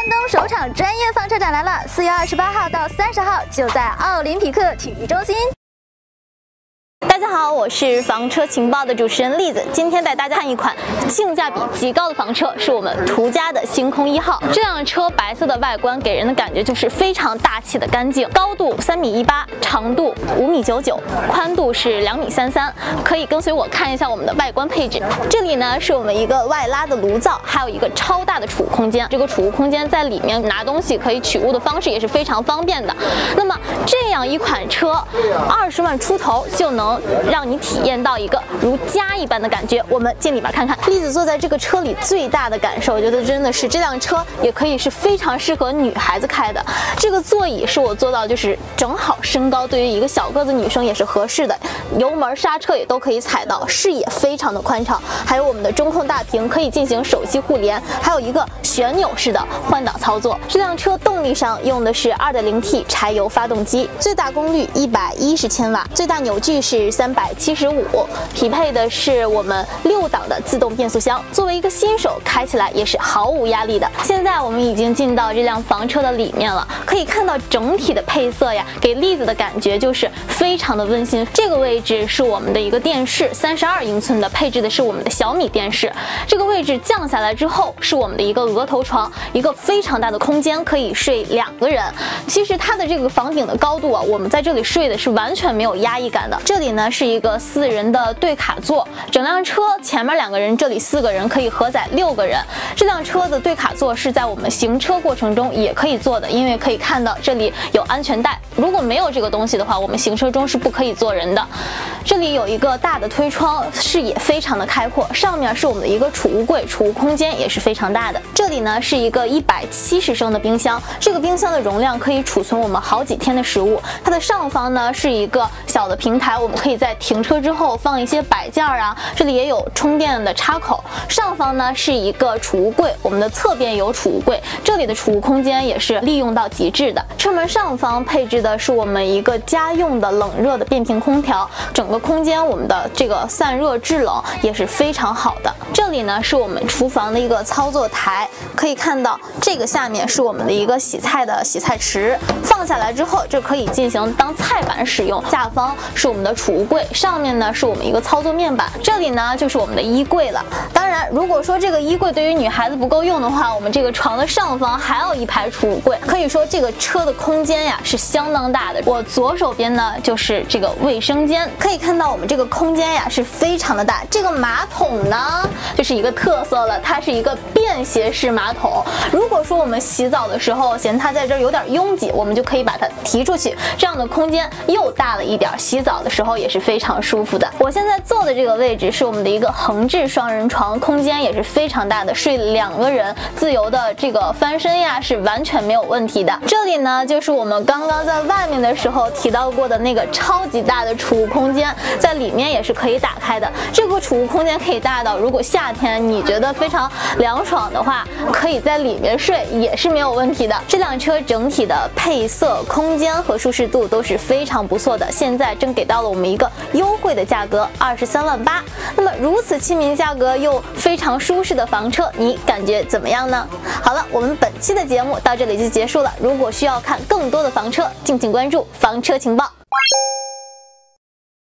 东首场专业房车展来了，4月28号到30号就在奥林匹克体育中心。 大家好，我是房车情报的主持人栗子，今天带大家看一款性价比极高的房车，是我们途家的星空1号。这辆车白色的外观给人的感觉就是非常大气的干净，高度3.18米，长度5.99米，宽度是2.33米。可以跟随我看一下我们的外观配置。这里呢是我们一个外拉的炉灶，还有一个超大的储物空间。这个储物空间在里面拿东西可以取物的方式也是非常方便的。那么这样一款车，20万出头就能 让你体验到一个如家一般的感觉。我们进里边看看。栗子坐在这个车里最大的感受，我觉得真的是这辆车也可以是非常适合女孩子开的。这个座椅是我做到就是正好身高，对于一个小个子女生也是合适的。油门、刹车也都可以踩到，视野非常的宽敞。还有我们的中控大屏可以进行手机互联，还有一个旋钮式的换挡操作。这辆车动力上用的是 2.0T 柴油发动机，最大功率110千瓦，最大扭矩是 375，匹配的是我们6档的自动变速箱。作为一个新手，开起来也是毫无压力的。现在我们已经进到这辆房车的里面了，可以看到整体的配色呀，给栗子的感觉就是非常的温馨。这个位置是我们的一个电视，32英寸的，配置的是我们的小米电视。这个位置降下来之后，是我们的一个额头床，一个非常大的空间，可以睡2个人。其实它的这个房顶的高度啊，我们在这里睡的是完全没有压抑感的。这里呢是一个4人的对卡座，整辆车前面2个人，这里4个人，可以荷载6个人。这辆车的对卡座是在我们行车过程中也可以坐的，因为可以看到这里有安全带。如果没有这个东西的话，我们行车中是不可以坐人的。这里有一个大的推窗，视野非常的开阔。上面是我们的一个储物柜，储物空间也是非常大的。这里呢是一个170升的冰箱，这个冰箱的容量可以储存我们好几天的食物。它的上方呢是一个小的平台，我们可以在停车之后放一些摆件啊，这里也有充电的插口。上方呢是一个储物柜，我们的侧边有储物柜，这里的储物空间也是利用到极致的。车门上方配置的是我们一个家用的冷热的变频空调，整个空间我们的这个散热制冷也是非常好的。这里呢是我们厨房的一个操作台，可以看到这个下面是我们的一个洗菜的洗菜池，放下来之后这可以进行当菜板使用。下方是我们的储物柜，上面呢是我们一个操作面板，这里呢就是我们的衣柜了。当然，如果说这个衣柜对于女孩子不够用的话，我们这个床的上方还有一排储物柜，可以说这个车的空间呀是相当大的。我左手边呢就是这个卫生间，可以看到我们这个空间呀是非常的大。这个马桶呢就是一个特色了，它是一个便携式马桶。如果说我们洗澡的时候嫌它在这儿有点拥挤，我们就可以把它提出去，这样的空间又大了一点，洗澡的时候也是非常舒服的。我现在坐的这个位置是我们的一个横置双人床，空间也是非常大的，睡2个人自由的这个翻身呀是完全没有问题的。这里呢就是我们刚刚在外面的时候提到过的那个超级大的储物空间，在里面也是可以打开的。这个储物空间可以大到，如果夏天你觉得非常凉爽的话，可以在里面睡也是没有问题的。这辆车整体的配色、空间和舒适度都是非常不错的，现在正给到了我们一个优惠的价格，23.8万。那么如此亲民价格又非常舒适的房车，你感觉怎么样呢？好了，我们本期的节目到这里就结束了。如果需要看更多的房车，敬请关注房车情报。